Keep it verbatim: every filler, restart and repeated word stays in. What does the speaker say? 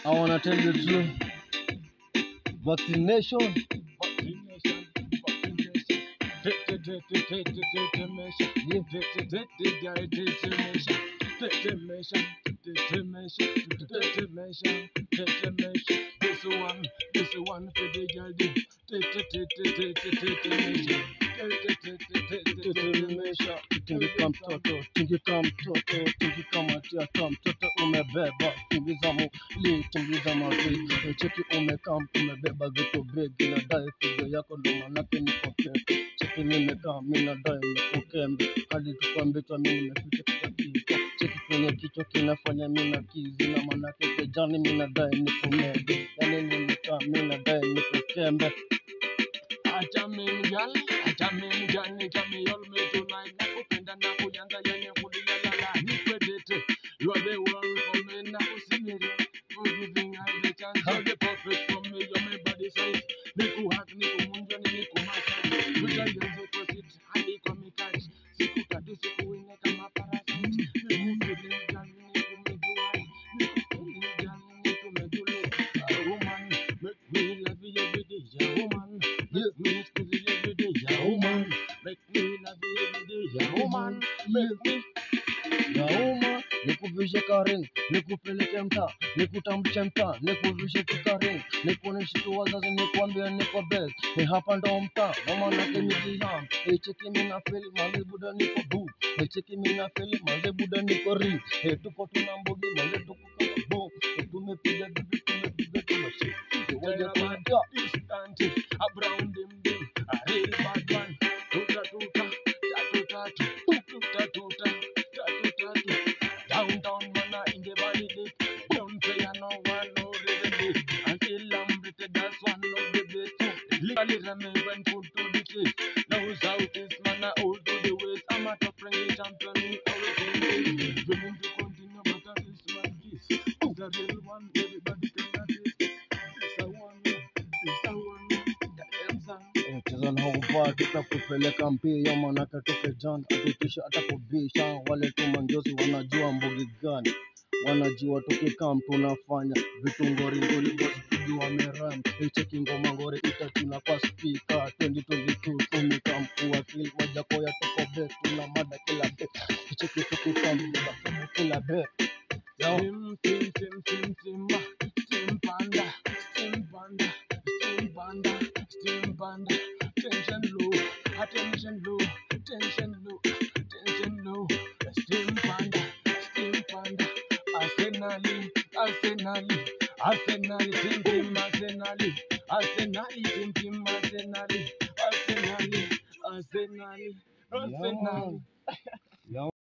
I wanna tell you the truth. Vaccination. Vaccination, vaccination, detonation, detonation, detonation, detonation, detonation, detonation. This one, this one for the girl. Detonation, detonation. Tingika mtoto, tingika mtoto, tingika matiata mtoto umebeba, tingiza mwili, tingiza mavi, cheki umekam, umebeba vitu begi, nadai figo yako ndo manake niko pepe, cheki nimekam, minadai niko kembe, hadi tukwambitwa mimi nimefika kikakika, cheki kwenye kichwa kinafanya mina kizi, na manake kejani minadai niko mege, yani nimekam, minadai niko kembe. Achamin gal, achamin gal, achamin all me tonight. Nakupenda na kuyanga yenye kulilala. Nikwedete, you are the one for me. Nakusimire, for giving us the chance. You're the perfect for me. You're my body size. Niku hug, niku munjo, niku massage. Tujayanze proceed, hadi komi catch. Siku kadu siku ine kama parasite. Niku feelings gal, niku meduai. Niku feelings gal, niku medule. A woman, make me love you every day. A woman. Make me squeeze you every day, yeah, woman. Make me love you every day, yeah, woman. Make me, yeah, woman. Nikuvishe karing, nikupeleke mtaa, nikutambulishe mtaa, nikuvishe tukaring, nikuoneshe tu wazazi, nikuambia niko best. Ni hapa ndo mtaa, mama nake mitiham. Hey, cheki mina feli, manze buda niko boo. Hey, cheki mina feli, manze buda niko ring. Hey, tuko tuna mbogi, manze tuko kama boom. Hey, tumepiga bibi, tumepiga tumashi. Hey, waja kuja. this Dante, a brown dim dim, a real bad man. Tuta tuta, tatu tatu, tuta tuta, tatu tatu. Downtown mana in the valley deep. Don't say I know one no reason deep. Until I'm rated, that's one of the best. Legally remember when put to the case. Now southeast mana old to the west. I'm a top ranking champion in everything. Willing to continue, but that is my kiss. It's a real one, everybody can taste. It's a one, it's a one, the answer. Cheza na ubaya tutakupeleka mbio, manake toke jana atikisha atakubisha. Wale tu manjozi wanajua mbogi gani, wanajua tukikam tunafanya vitu ngori ngori, bosi tujua meram. Cheki ngoma ngori itatuna kwa speaker. Twenty twenty two tumekam kuwa feel moja koya tuko bet, tuna mada kila bet. Cheki tukikam tuna kila bet. Yo, Sim, sim, sim, sim, simba, sim panda, sim panda, sim panda, sim panda. Tension low, attention low, tension low, tension low. Sim panda, sim panda. Arsenali, Arsenali, Arsenali, tim tim Arsenali, Arsenali, tim tim Arsenali, Arsenali, Arsenali, Arsenali.